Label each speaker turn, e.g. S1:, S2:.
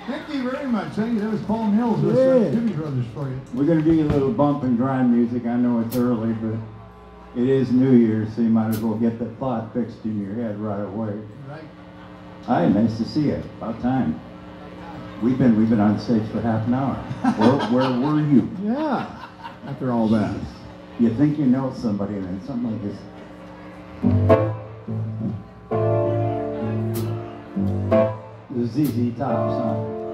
S1: Thank you very much. Thank you. That was Paul Mills with Doobie Brothers for you.
S2: We're going to do you a little bump and grind music. I know it's early, but it is New Year's, so you might as well get that thought fixed in your head right away.
S1: Right.
S2: Hi, nice to see you. About time. We've been on stage for half an hour. Where were you?
S3: Yeah. After all that.
S2: You think you know somebody, and then something like this. The ZZ Tops, huh?